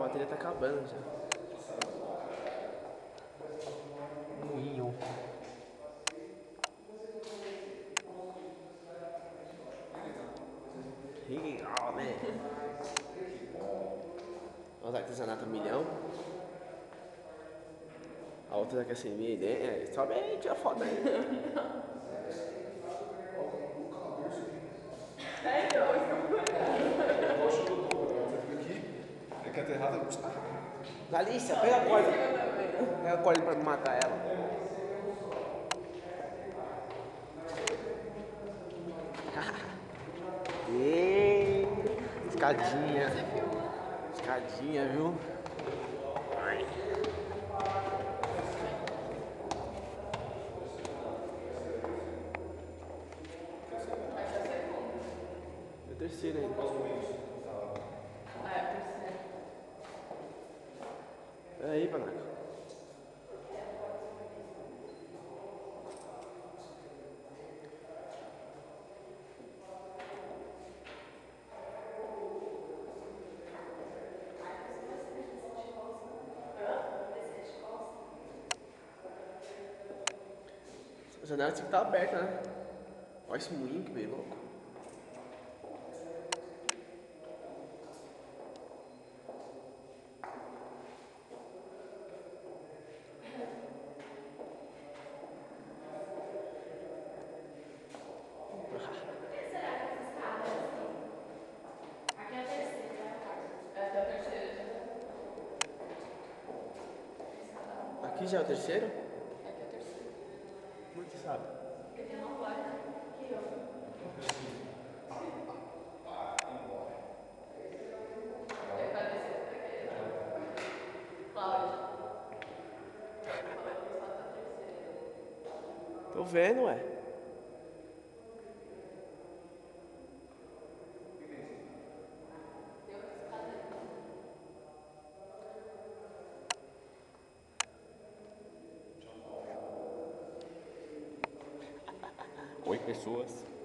bateria tá acabando já. Moinho. Legal, né? Olha o artesanato milhão. A outra quer ser minha ideia. Sobe aí, tira foto aí. É que a terrada custa. Galícia, pega a corda. Pega a corda pra matar ela. E escadinha. Escadinha, viu? É o terceiro ainda. É aí, Panaca. A janela tinha que estar aberta, né? Olha esse moinho que meio louco. Aqui já é o terceiro? Como é que você sabe? Tô vendo, ué. Oi, pessoas.